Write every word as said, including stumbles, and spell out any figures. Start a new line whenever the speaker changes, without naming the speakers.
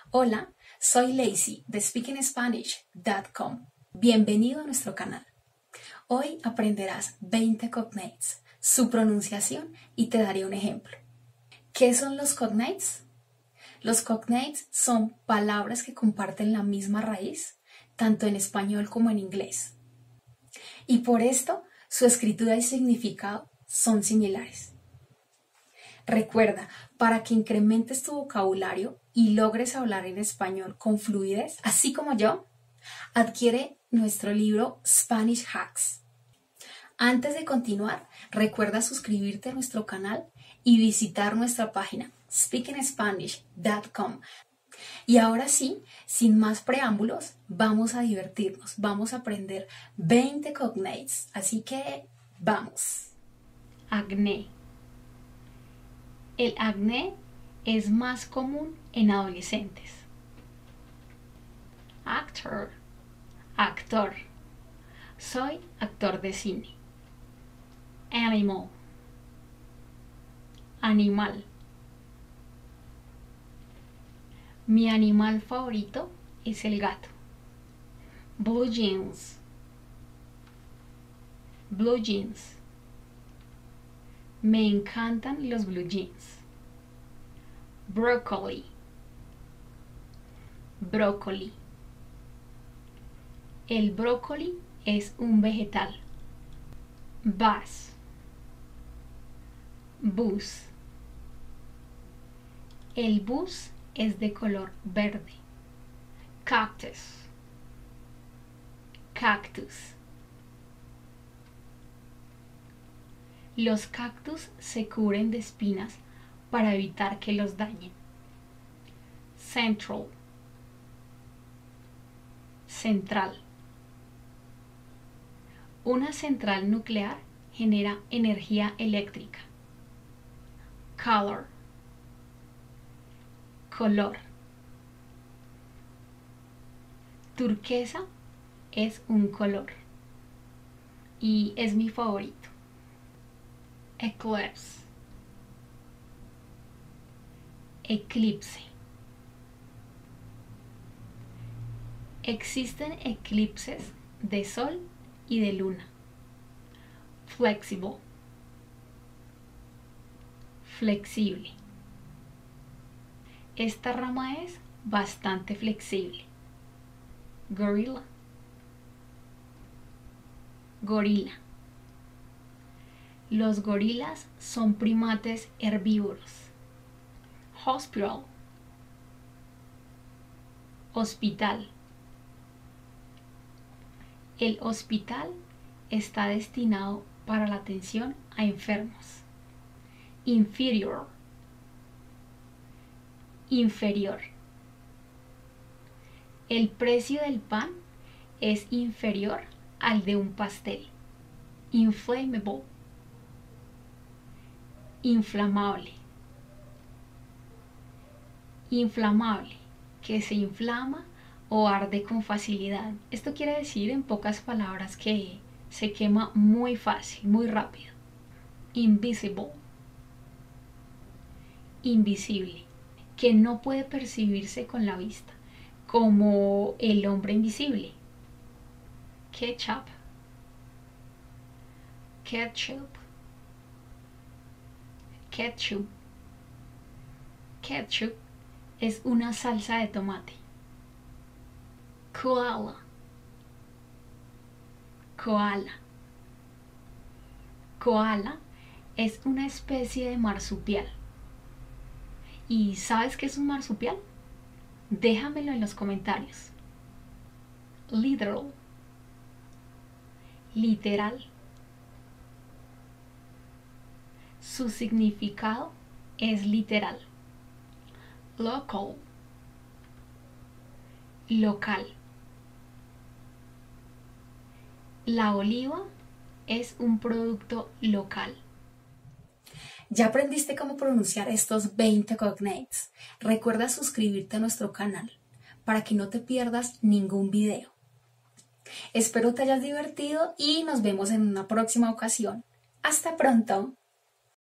Hola, soy Lacey de speaking spanish punto com. Bienvenido a nuestro canal. Hoy aprenderás veinte cognates, su pronunciación y te daré un ejemplo. ¿Qué son los cognates? Los cognates son palabras que comparten la misma raíz, tanto en español como en inglés. Y por esto, su escritura y significado son similares. Recuerda, para que incrementes tu vocabulario y logres hablar en español con fluidez, así como yo, adquiere nuestro libro Spanish Hacks. Antes de continuar, recuerda suscribirte a nuestro canal y visitar nuestra página speaking spanish punto com. Y ahora sí, sin más preámbulos, vamos a divertirnos, vamos a aprender veinte cognates, así que vamos.
Acné. El acné es más común en adolescentes. Actor. Actor. Soy actor de cine. Animal. Animal. Mi animal favorito es el gato. Blue jeans. Blue jeans. Me encantan los blue jeans. Broccoli. Brócoli. El brócoli es un vegetal. Bus. Bus. El bus es de color verde. Cactus. Cactus. Los cactus se cubren de espinas para evitar que los dañen. Central. Central. Una central nuclear genera energía eléctrica. Color. Color. Turquesa es un color y es mi favorito. Eclipse. Eclipse. Existen eclipses de sol y de luna. Flexible. Flexible. Esta rama es bastante flexible. Gorila. Gorila. Los gorilas son primates herbívoros. Hospital. Hospital. El hospital está destinado para la atención a enfermos. Inferior. Inferior. El precio del pan es inferior al de un pastel. Inflammable. Inflamable. Inflamable, que se inflama o arde con facilidad. Esto quiere decir en pocas palabras que se quema muy fácil, muy rápido. Invisible. Invisible, que no puede percibirse con la vista, como el hombre invisible. Ketchup. Ketchup. Ketchup. Ketchup es una salsa de tomate. Koala. Koala. Koala es una especie de marsupial. ¿Y sabes qué es un marsupial? Déjamelo en los comentarios. Literal. Literal. Su significado es literal. Local. Local. La oliva es un producto local.
¿Ya aprendiste cómo pronunciar estos veinte cognates? Recuerda suscribirte a nuestro canal para que no te pierdas ningún video. Espero te hayas divertido y nos vemos en una próxima ocasión. ¡Hasta pronto!